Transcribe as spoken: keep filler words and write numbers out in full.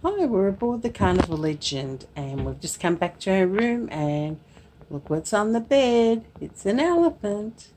Hi, we're aboard the Carnival Legend and we've just come back to our room and look what's on the bed. It's an elephant.